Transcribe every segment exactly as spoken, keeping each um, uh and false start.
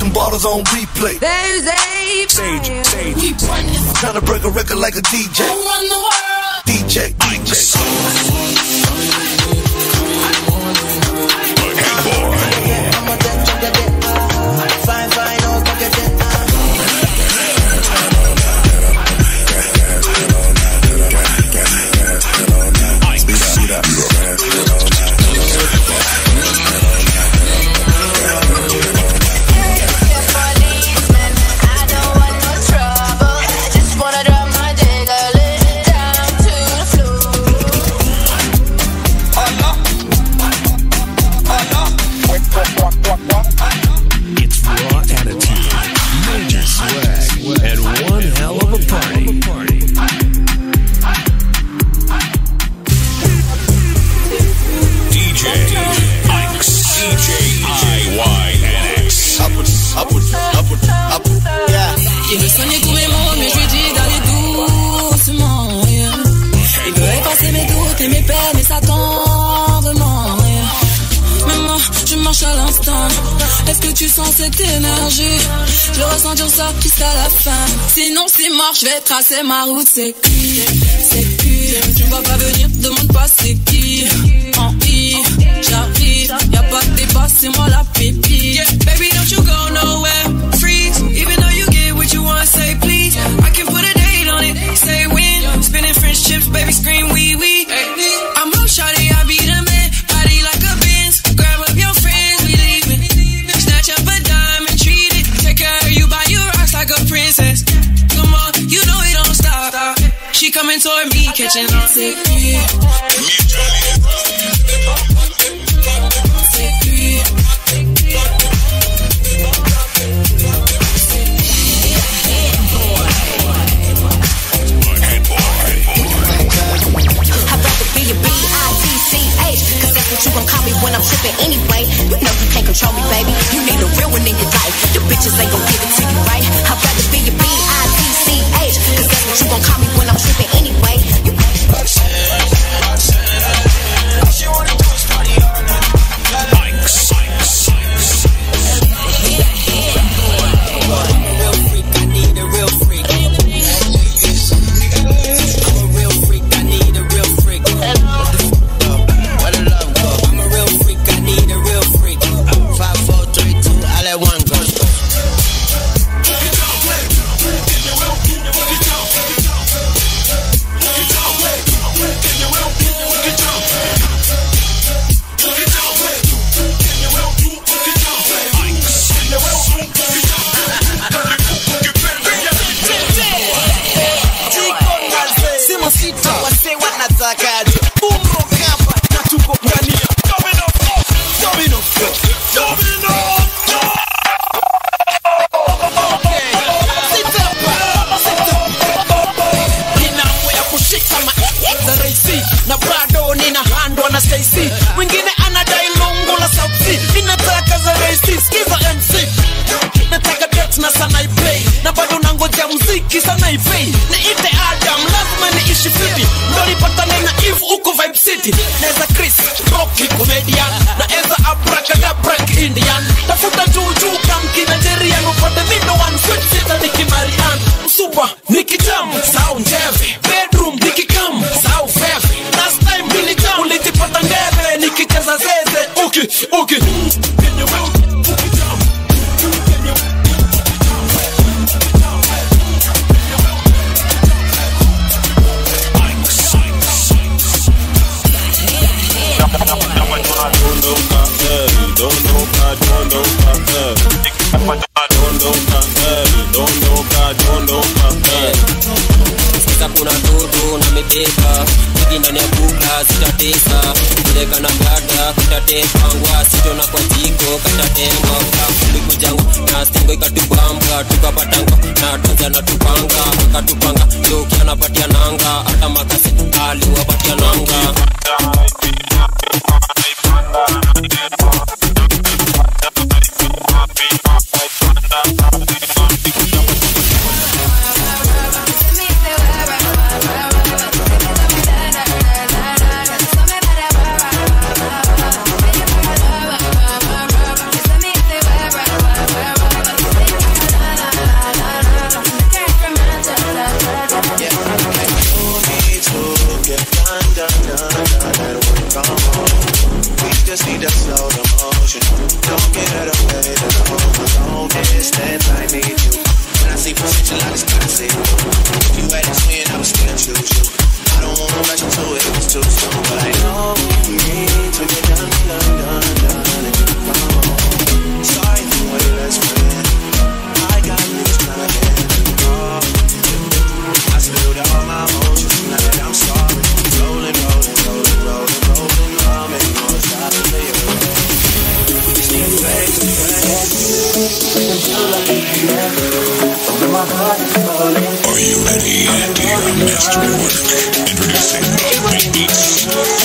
them bottles on replay. There's a Sage, Sage. We run this. Trying to break a record like a D J. Who run the world? D J, D J. Fine, fine, oh, look at that. Est-ce que tu sens cette énergie? Je ressens dur ça jusqu'à la fin. Sinon c'est mort, je vais tracer ma route. C'est qui? C'est qui? Tu vas pas venir, demande pas c'est qui. En I, j'arrive, y'a pas de débat, c'est moi la pépite. Yeah, baby don't you go nowhere, freeze. Even though you get what you want, say please. I can put a date on it, say when. Spinning French chips, baby scream wee wee. I'm up shawty, I be the man. Body like a Benz, grab up your friends, we leaving. Snatch up a dime and treat it. Take care of you, buy you rocks like a princess. Come on, you know it don't stop. She coming toward me, catching on. C'est qui? C'est qui? What you gon' call me when I'm trippin' anyway? You know you can't control me, baby. You need a real one in your life. The bitches ain't gon' give it to you, right? I'd rather be your B I T C H, cause that's what you gon' call me when I'm trippin' anyway. You Roxanne, Roxanne, all she wanna do is party all night. Mike, Mike, I'm a real freak, I need a real freak. I'm a real freak, I need a real freak. Mwingine anadai longo la sauti. Ninataka za raisi, skiza M C. Nataka date na sana iplay. Na bado nangoja muziki sana ipay. Niite Adam, lazima niishi fiti. Ndo nipatane na Eve uko Vibe City. Neza Chris, Rocky comedian. Na Eza Abracadabra Indian. Tafuta juu juu kamki Nigerian. Upate mindo one sweet sita Nicki Marianne. Super, Nicki Jam, sound heavy. Bedroom, Nicki Cam, sound heavy. Last time Billy Jam, ulitipata ngeve. Nicki cheza zeze, okay, okay. Can you will, Nicki Jam. Can you Sasa kuna dudu na mebeka Niki ndani ya bukla sitatesa Kuleka na blada kutatepangwa Sito na kwa jiko katatemba Kuliku jangu na stingo ikatubamba Tukapatangwa na donza na tupanga Katupanga yoki anapatia nanga Ata makase aliwapatia nanga We just need to slow the motion. Don't get out of way to the long distance. I need you. When I see potential, I just gotta say, if you had a twin, I would still choose you. I don't wanna rush into it, it was too soon, but I know we need to get done, done, done, done, and come on. Sorry for what your best friend. I got news trying to end. Oh, I spilled all my emotions tonight. I'm sorry. Rolling, rolling, rolling, rolling, rolling. I'll make no stop for you. Just need to make it right. Are you ready to hear a masterwork? Introducing the beats.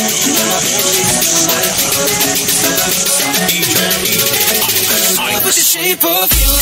D J I With the shape of you.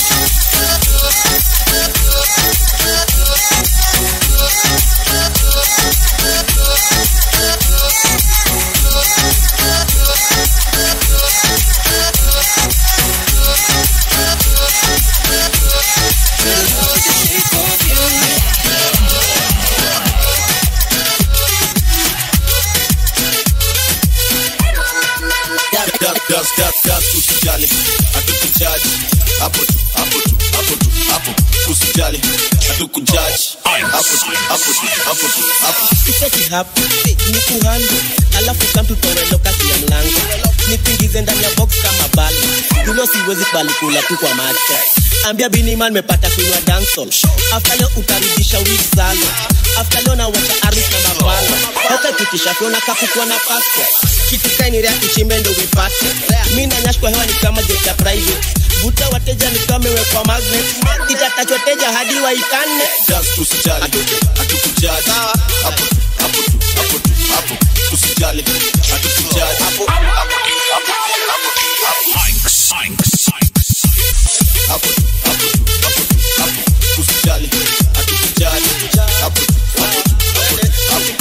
Dust, dust, dust, usijali, hatukujaji. Hapo tu, hapo tu, hapo tu, hapo. Usijali, hatukujaji. Hapo tu, hapo tu, hapo tu, hapo. Iseti hapo, ni kuhando. Alafu kamtu torelo kati ya mlango. Nitingize ndani ya box kama bali. Hilo siwezi bali kula tu kwa macho. Ambia Biniman mepata kunywa dancehall. After leo utarudisha wig salo. After leo na wacha arus na mapalo. Hata tukisha kuona kapukua na passport. Kitu kaini rea ichimendo wipate. Mina nyashkwa hewa ni kama jet ya private. Vuta wateja ni kama wekwa magnet. Itatacho teja hadi waitane. Dust usijali, hatukujaji. Hapo tu, hapo tu, hapo tu, hapo. Usijali, hatukujaji. Hapo, hapo, hapo, hapo, hapo. Sinks, sinks, sinks. Hapo tu, hapo tu, hapo tu, hapo. Usijali, hatukujaji. Hapo tu, hapo tu, hapo tu, hapo.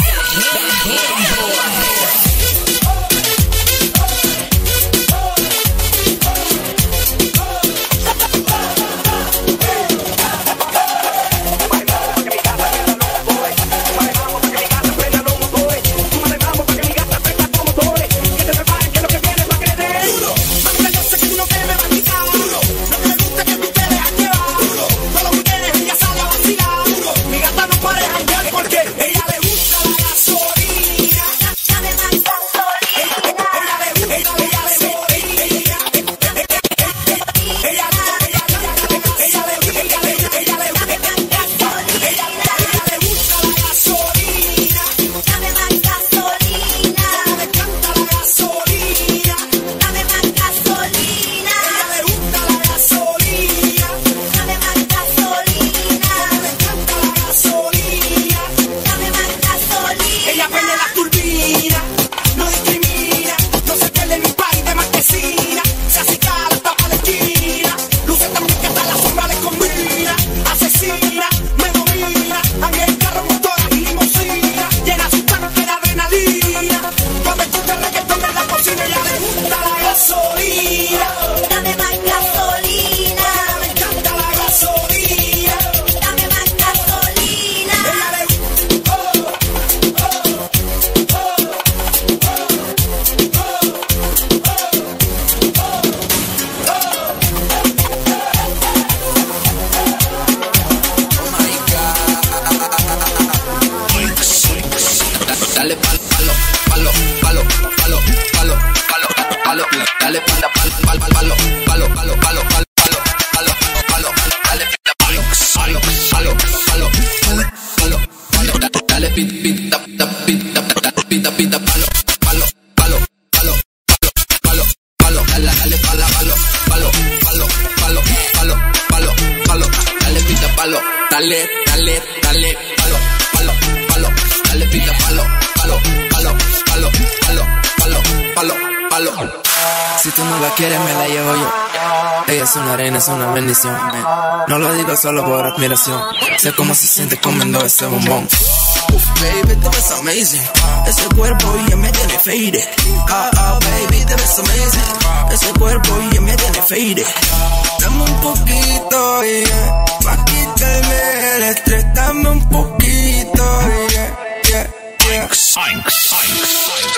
Dale, dale, dale, palo, palo, palo, dale pita palo, palo, palo, palo, palo, palo, palo, palo. Si tú no la quieres me la llevo yo. Ella es una reina, es una bendición. No lo digo solo por admiración. Sé cómo se siente comiendo ese bombón. Uf, baby, te ves amazing. Ese cuerpo ya me tiene faded. Ah, ah, baby, te ves amazing. Ese cuerpo ya me tiene faded. Dame un poquito, yeah, pa' quitarme el estrés. Dame un poquito, yeah, yeah, yeah. Sinks, sinks, sinks.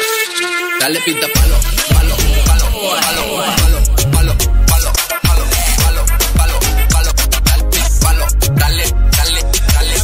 Dale pita palo, palo, palo, palo, palo, palo, palo, palo, palo, palo, palo, dale, palo, dale, dale, dale,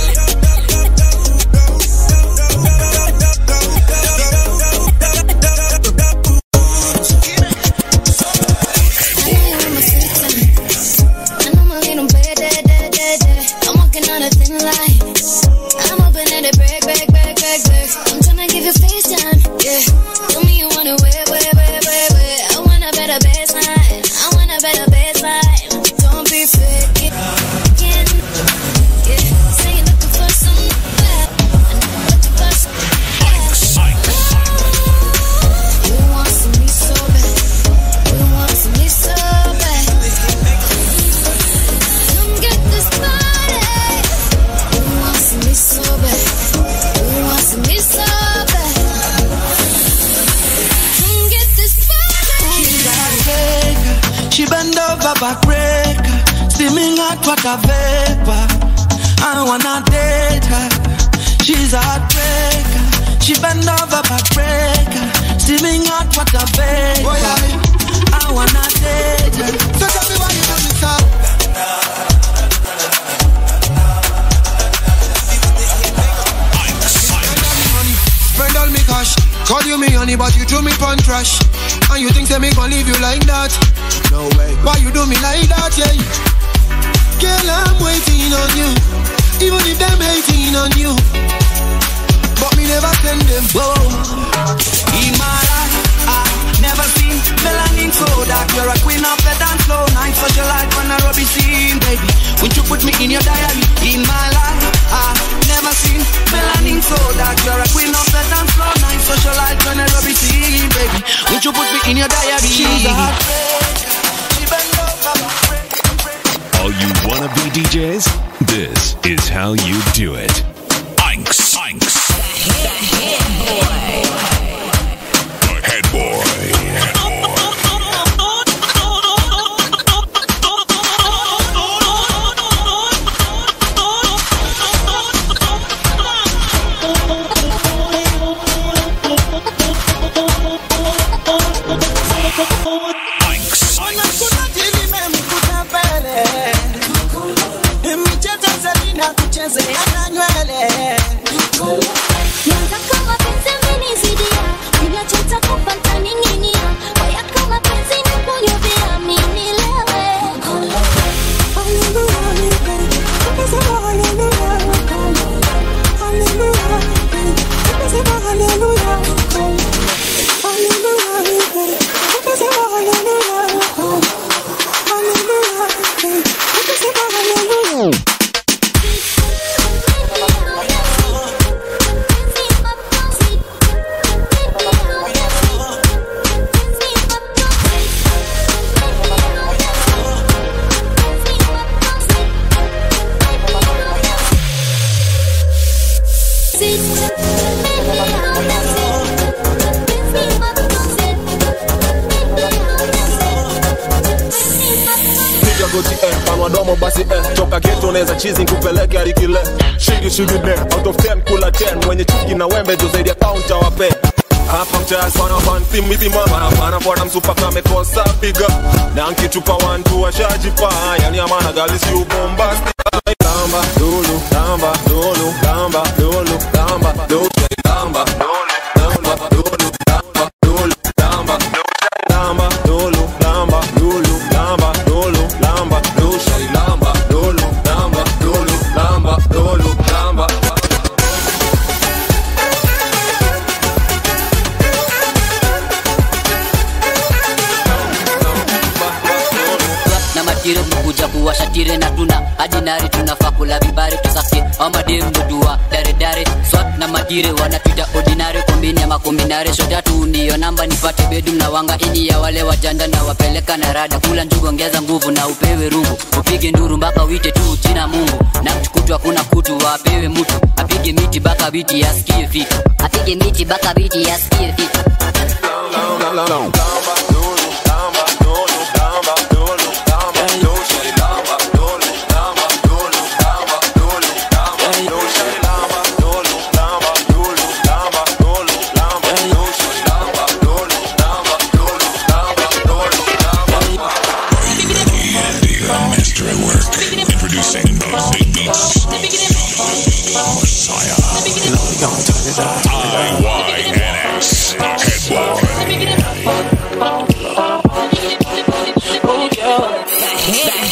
I'm walking on a thin line. I'm hoping that it break, break, break, break, break. I'm tryna give you FaceTime, yeah. Tell me you wanna wait, wait, wait, wait, wait. I want a better baseline. I want a better baseline. Don't be fake, yeah. Say you're looking for some bad. Looking for some bad. You want some me so bad. You want some me so bad. Come get this body. You want some me so bad. You want some me so bad. Come get this body. She's a breaker. She bend over backbreaker. Steaming hot water vapor. I wanna date her. She's a heartbreaker. She bend over backbreaker. Steaming hot water vapor. Oh, yeah. I wanna date her. So tell me why you do this up. Spend all me cash. Call you me honey, but you threw me pon trash. And you think say me gon' leave you like that? No way. Why you do me like that, yeah? Girl, I'm waiting on you. Even if them hating on you, but me never send them. Whoa. In my life, I never seen melanin so dark. You're a queen of the dance floor. Nice socialite on a rubby scene, baby. Would you put me in your diary? In my life, I never seen melanin so dark. You're a queen of the dance floor. Nice socialite on a rubby scene, baby. Would you put me in your diary? She's a heartbreak. She bend over. All you wannabe D Js, this is how you do it. Inks, Inks. The Head Boy. The Head Boy. Cheesing kupeleke arikile shigi shigi ne out of ten kula ten mwenye chuki na wembe jo zaidi ya counter wape hapa mtaa sana fanti miti mama hapana bwana msupa kama kosa piga na nkitupa one two washajipa yani amana gali si bombastic lamba lulu lamba lulu lamba lulu lamba lulu lamba lamba lulu lamba lulu lamba lamba lulu lamba lulu lamba lulu lamba lulu shari lamba lulu lamba lulu lamba lulu lamba na matire mkuja kuwasha tire na tuna hadi nari tunafaa kula vibari tusake ama dem mudua dare dare swat na matire wanatuita ordinary kombini ama kombinare shota tu ndio namba nipate bedroom na wanga ini ya wale wajanda na wapeleka na rada kula njugu ongeza nguvu na upewe rungu upige nduru mpaka wite tu jina Mungu na mtukutu hakuna kutu wapewe mtu apige miti baka biti yasikie fiti apige miti baka biti yasikie fiti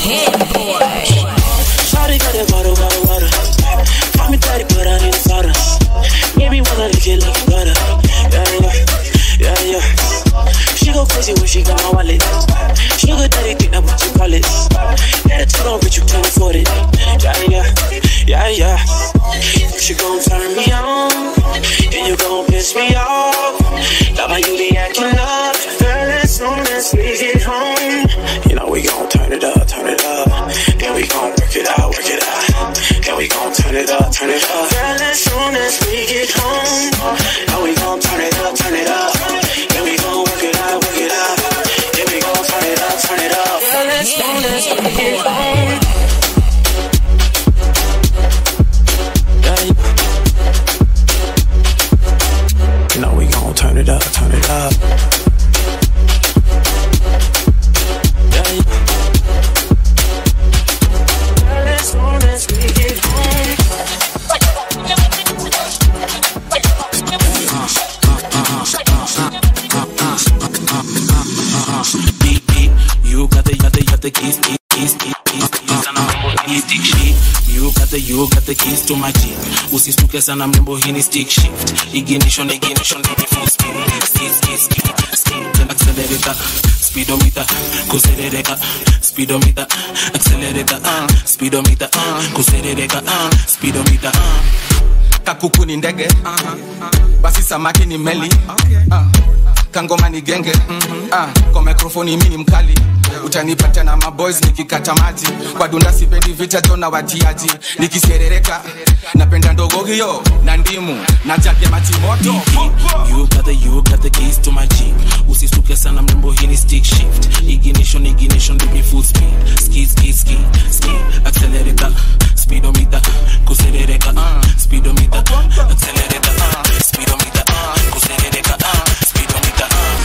head boy. Shawty got that water, water, water. Call me daddy, but I need a soda. Maybe wanna lick it like butter. Yeah, yeah, yeah, yeah. She go crazy when she got my wallet. Sugar daddy, think that what you call it. Yeah, too long, but you can't afford it. Yeah, yeah, yeah, yeah. She gon' turn me on, then you gon' piss me off. Love how you be acting up, girl. As soon as we get home, you know we gon' turn it up, turn it up. Then we gon' work it out, work it out. Then we gon' turn it up, turn it up. Girl, as soon as we get home, now we gon' turn it up, turn it up. Then we gon' work it out, work it out. Then we gon' turn it up, turn it up. Girl, as soon as we get home. You know we gon' turn it up, turn it up. Yeah, yeah. Well, as soon as we get home. Beat, beat, you got the, got the, got the keys, keys, keys, keys, keys, keys, and I'm a stick shit. You got the, you got the keys to my jeep. Usistuke sana mrembo, hii ni stick shift. Ignition, ignition, baby full speed. Skid, skid, skid, skid. Accelerator, speedometer, kuserereka. Speedometer, accelerator, uh, speedometer, uh, kuserereka, uh, speedometer, uh. Kakuku ni ndege, uh-huh. Basi samaki ni meli, uh. Kangoma ni genge, mm-hmm. uh, kwa mikrofoni mini mkali. Utanipata na maboys nikikata maji. Kwa dunda sipendi vita jona watiaji. Nikiserereka napenda ndogo hiyo na ndimu na jage maji moto. You got the, you got the keys to my jeep. Usisuke sana mrembo, hii ni stick shift. Ignition, ignition, baby full speed. Skid, skid, skid, skid. Accelerator, speedometer, kuserereka, uh, speedometer, accelerator, uh, speedometer, uh, kuserereka, uh, speedometer, uh.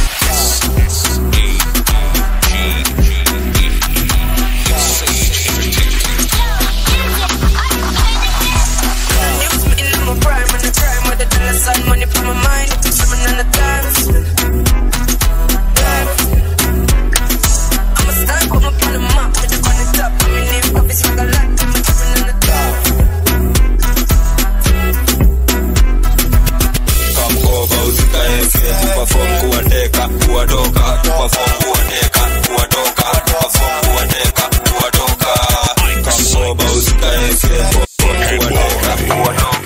Money from my mind, swimming in the dance. I'm a star, come up on the map, with the on the top. I'm in it, pop it, swag a lot, I'm swimming in the dark. Come over, usika efe, perform kuandeka, kuadoka, perform kuandeka, kuadoka, perform kuandeka, kuadoka. Come over, usika efe, perform kuandeka, kuadoka.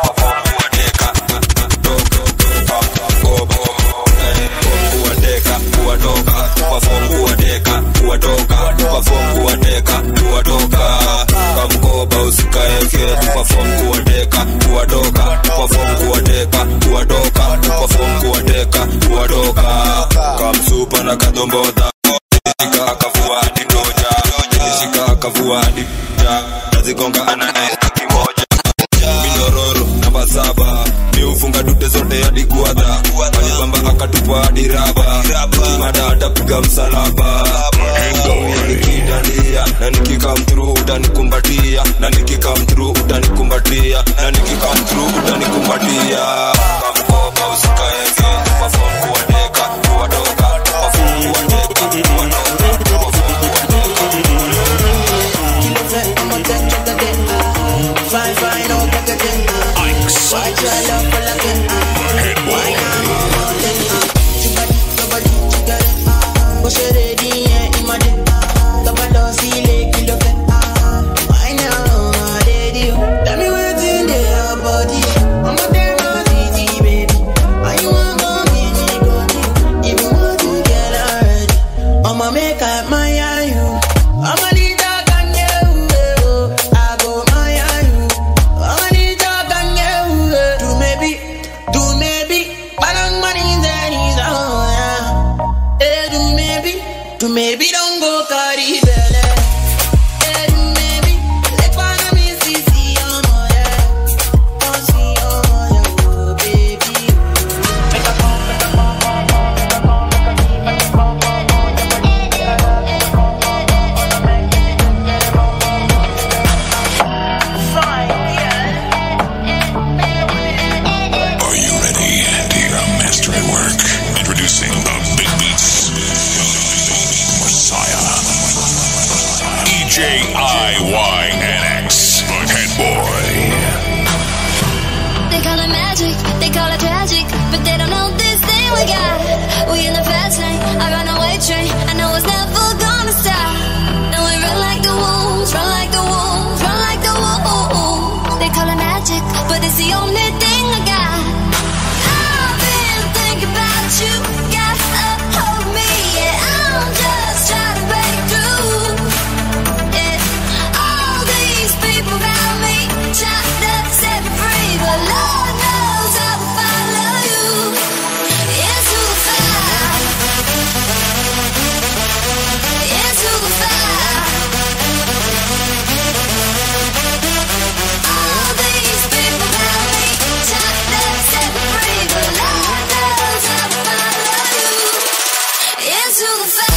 Perform kuandeka, kuadoka, perform kuandeka, kuadoka, perform kuandeka, kuadoka. Kamsupa na kadombota, nishika akavua hadi doja, nishika akavua hadi doja, nazigonga ananaisa kimoja. Minororo, namba saba, miufunga dute zote hadi guada, alibamba akatupa hadi raba, kimada atapiga msalaba. Nikidalia, na nikikam through utanikumbatia, na nikikam through utanikumbatia, na nikikam through utanikumbatia. Kamkoba usikaeke, perform kuandeka, kuadoka, perform kuandeka, kuadoka, perform kuandeka. Kilo fat, I'm a touch of the day. Fine, fine, don't get the thing. Why try love for like it? Why I'm on the thing? Chubadi, chubadi, chubadi. Push it ready, yeah, in my day. Kabalo, see, lake, kilo fat. Why now, daddy? Tell me what's in their body. I'm a damn not easy, baby. Why you want to give me good? Even want to get already. I'ma make up my eye, you. I'ma need that gun, you. I go my eye, you. I'ma need that gun, you. Do maybe, do maybe. Parang money in there, he's on, yeah. Eh, do maybe, do maybe don't go carry belly. Eh, do maybe, let one of me see, see, oh, no, yeah. Oh, see, oh, yeah, oh, baby. Make a pop, make a pop, pop, pop, make a pop, make a pop, make a pop, pop, pop. Are you ready to hear a master at work? Introducing the big beats. Messiah. J I Y N X, the head boy. They call it magic, they call it tragic, but they don't know this thing we got. We in the fast lane, I run away train. I know it's never gonna stop. And we run like the wolves, run like the wolves, run like the wolves. They call it magic, but it's the only thing I got. I've been thinking about you, got a hold of me, yeah. I'm just trying to break through. Yeah, all these people around me trying to set me free, but Lord knows I will follow you into the fire, into the fire. All these people around me trying to set me free, but Lord knows I will follow you into the fire.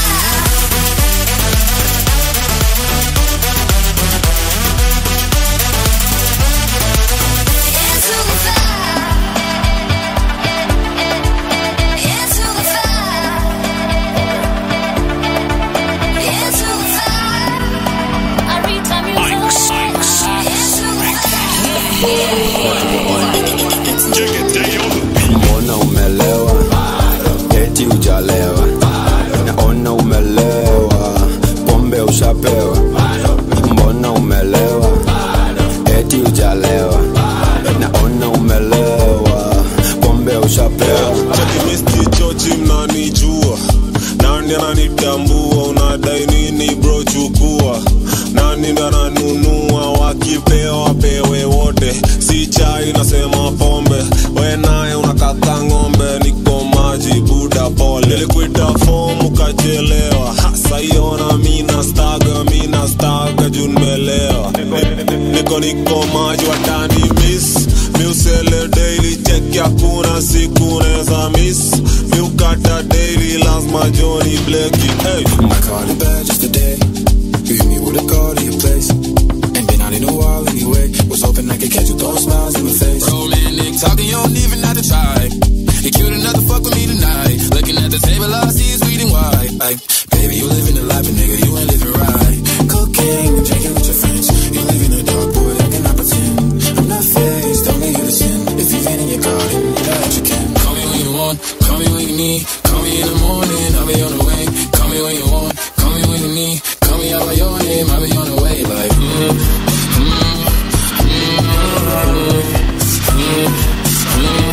Mbona umelewa, eti hujalewa. Naona umelewa, pombe ushapewa. Mbona umelewa, eti hujalewa. Naona umelewa, pombe ushapewa. Chakimisti chochi mnanijua, nani ananitambua, unadai nini bro chukua. Nani ndo ananunua, wakipewa pewe wote. Si chai nasema pombe, we naye unakaka ng'ombe. Niko maji buda pole, nilikuita form ukachelewa. Sayona mina staga, mina staga juu nimelewa. Niko niko maji watani miss, miusele daily check ya kuna siku neza miss. Miukata daily lazima Johnny Blakey. Hey, I caught it bad just today. You hit me with a call to your place. Ain't been out in a while anyway. Was hoping I could catch you throwing smiles in my face. Romantic talking, you don't even have to try. You cute enough to fuck with me tonight. Looking at the table, all I see is sweet and white. Like, baby, you living the life, but nigga, you ain't living right. Cocaine and drinking with your friends. You live in the dark, boy, I cannot pretend. I'm not faced, don't need you to sin. If you've been in your garden, you know what you can. Call me when you want, call me when you need. Call me in the morning, I'll be on the way. Call me when you want, call me when you need. Call me out by your name, I'll be on the way. Like, mm, mm, mm, mm, mm, mm.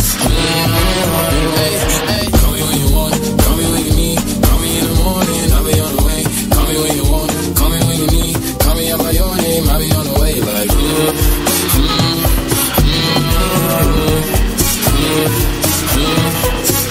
Hey, hey, call me when you want, call me when you need. Call me in the morning, I'll be on the way. Call me when you want, call me when you need. Call me out by your name, I'll be on the way. Like, mm, mm, mm, mm, mm, mm.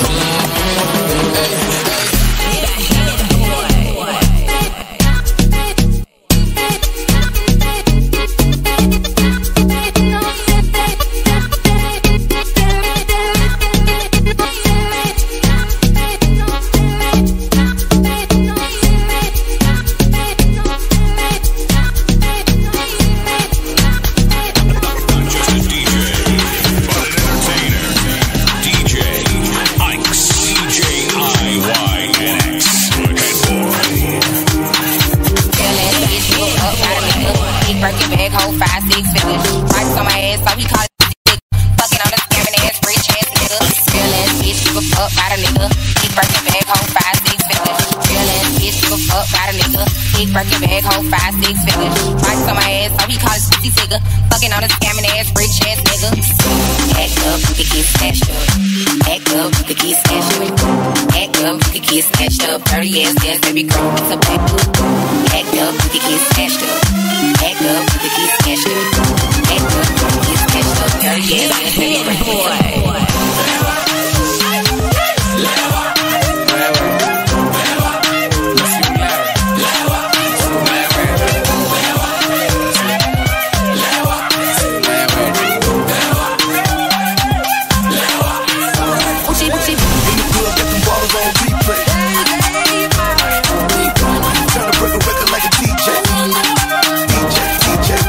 Birkin bag, hold five, six figures. Price on my ass, so he call it sixty figure. Fucking on a scamming ass, rich ass nigga. Act up, you could get snatched up. Act up, you could get snatched up. Act up, you could get snatched up. Dirty ass dance, baby girl, it's a back up. Act up, you could get snatched up. Act up, you could get snatched up. Act up, you could get snatched up. Dirty ass dance, baby girl.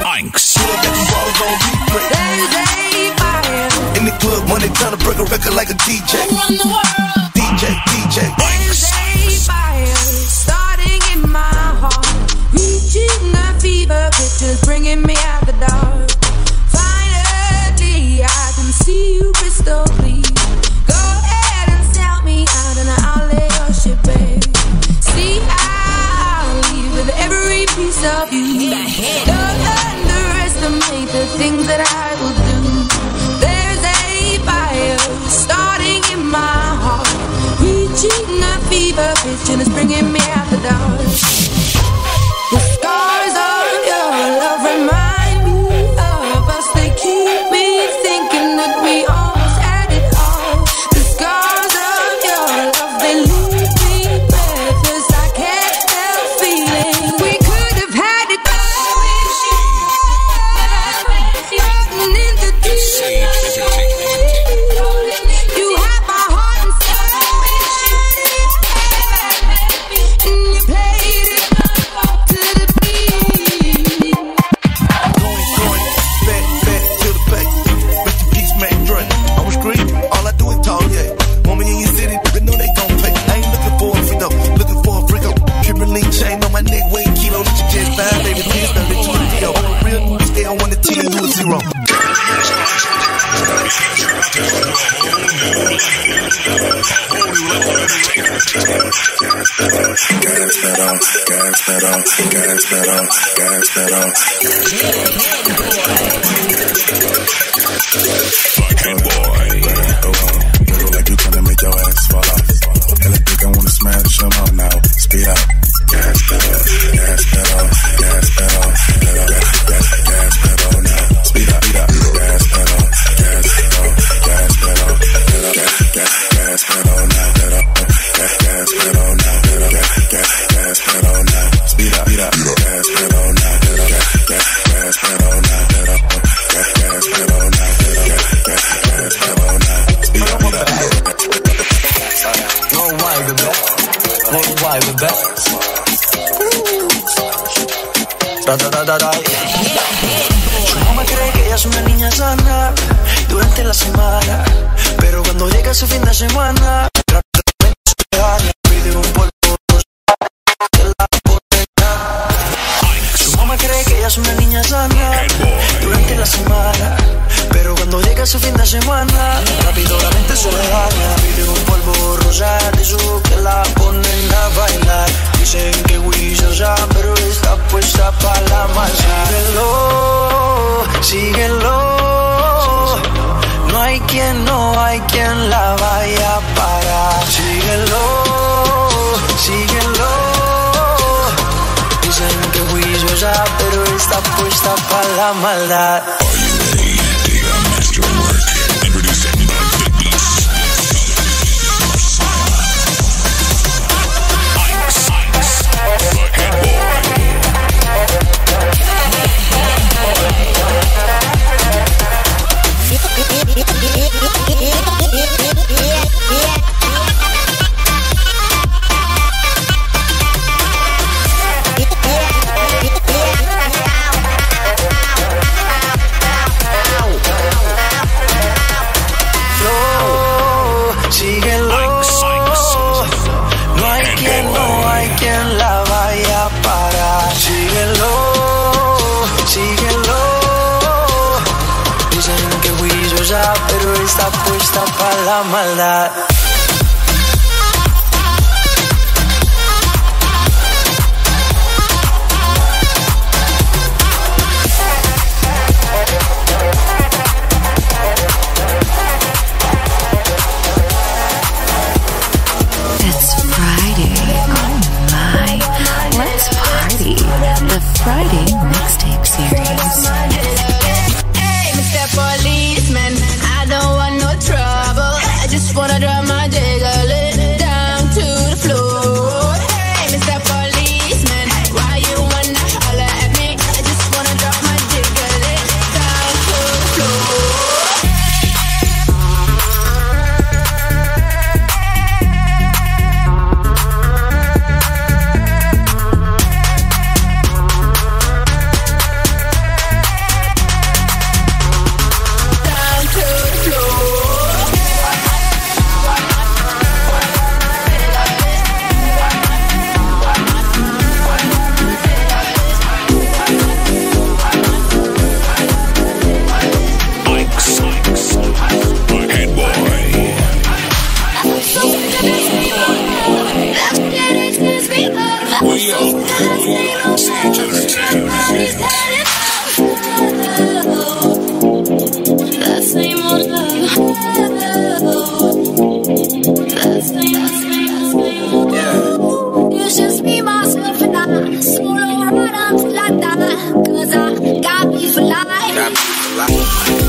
Like a is bringing me out the dark. Finally, I can see you crystal clear. Go ahead and sell me out and I'll lay your shit, babe. See, I'll leave with every piece of you. Don't underestimate the things that I will do. There's a fire starting in my heart, reaching a fever pitch and it's bringing me out the dark. The scars of your love remind me of us. They keep me thinking that we almost had it all. The scars of your love, they leave me breathless. I can't help feeling we could have had it all. Floating in the deep. You have my heart and soul, and you played it to the beat. Going, going, back, back to the back. Rest in peace, Mac Dre. I'm screaming, all I do is talk, yeah. Want me in your city, but know they gon' pay. I ain't looking for a freak up, looking for a freak up. Triple link chain on my neck, weighing kilo. Let you just five, baby, please don't let you look it up. On a real scale, one to ten, you a zero. Gas pedal, gas pedal, gas pedal, gas pedal. Fucking boy. Little like you tryna make your ass fall off. Hella think I wanna smash them out now. Speed up. Gas pedal, gas pedal, gas pedal, pedal, gas, gas pedal now. Speed up, speed up. Gas pedal, gas pedal, gas pedal, pedal, gas, gas, gas pedal now. Pedal, gas, gas pedal now. Pedal, gas, gas, gas pedal now. Speed up, speed up. Gas pedal now. Pedal, gas, gas, gas pedal now. Pedal, gas, gas pedal now. Pedal, gas, gas, gas pedal now. Speed up, speed up. Go wide the back, go wide the back. Da da da da da. Su mamá cree que ella es una niña sana durante la semana, pero cuando llega ese fin de semana, rápidamente se daña, pide un polvo que la botella. Su mamá cree que ella es una niña sana durante la semana, pero cuando llega ese fin de semana, rápido la mente se le daña, pide un polvo rosa de su que la ponen a bailar. Dicen que Wisosa, pero está puesta pa' la masa. Síguelo, síguelo. No hay quien, no hay quien la vaya a parar. Síguelo, síguelo. Dicen que Wisosa, pero está puesta pa' la maldad. Pero está puesta para la maldad. It's Friday. Oh my. Let's party. The Friday mixtape series. Hey, Mister Policeman, I don't want no trouble. I just wanna drum radio. Sage Entertainment. That same old love. That same, same, same. Yeah. You should be myself and I solo ride until I die. Cause I got me for life. Got me for life.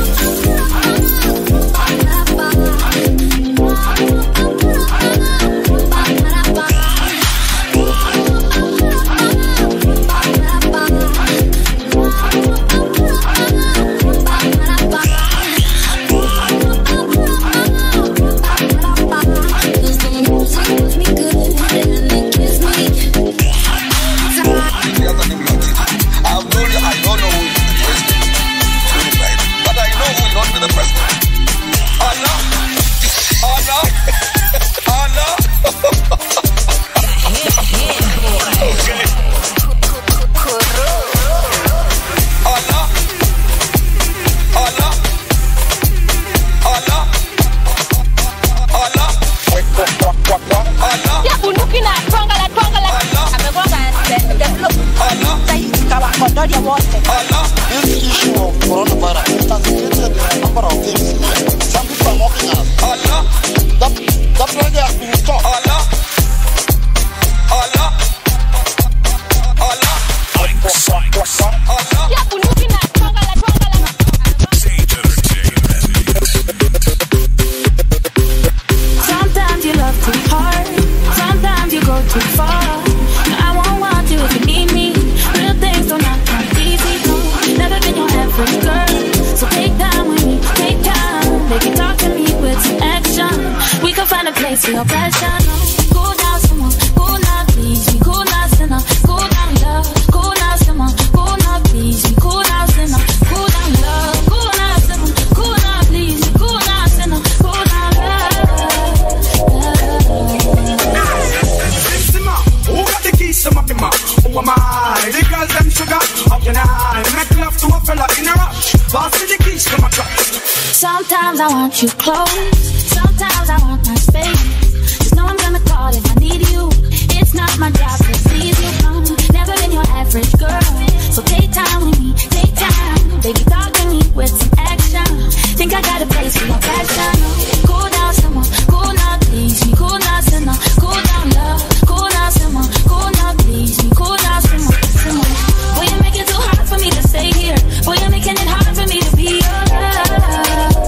Sometimes I want you close, sometimes I want my space. Just know I'm gonna call if I need you. It's not my job to please you. No, never been your average girl. So take time with me, take time. Baby, talk to me with some action. Think I got a place for your passion. Cool down, someone, cool now, please me. Cool now, someone, cool down, love. Cool now, someone, cool now, please me. Cool now, someone, someone. Boy, you make it too hard for me to stay here. Boy, you're making it hard for me to be your love.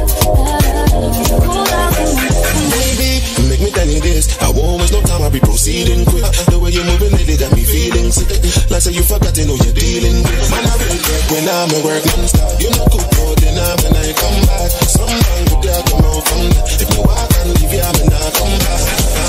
I won't waste no time, I'll be proceeding quick. The way you're moving lately got me feeling sick. Like say you forgot to know you're dealing with. Man, I really work when I'm at work non-stop. You know cook for dinner when I come back. Sometimes you gotta come out from that. If no I can leave you, I'm not come back.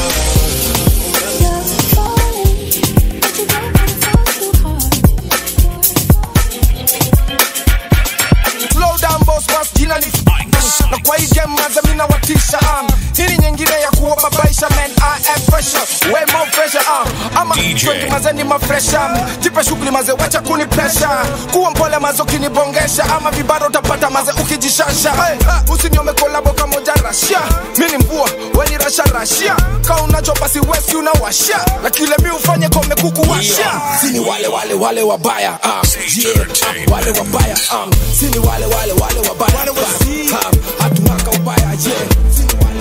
Slow down boss, boss, jina ni na kwa hii game maza mina watisha um. Hili nyingine ya kuwa mabaisha man I am fresher, way more fresher um. Ama twenty maze ni mafresha um. Jipe shughuli maze wacha kuni pressure. Kuwa mpole maze ukinibongesha. Ama vibaro utapata maze ukijishasha hey, uh, usiniome kolabo kamoja Russia. Mini mvua, weni rasha Russia. Ka unacho basi wesi unawasha. Na kile mi ufanye kome kukuwasha. Sini wale wale wale wabaya um. Yeah, uh, wale wabaya um. Sini wale wale wale wabaya um. Hatu waka wabaya yeah. Sini wale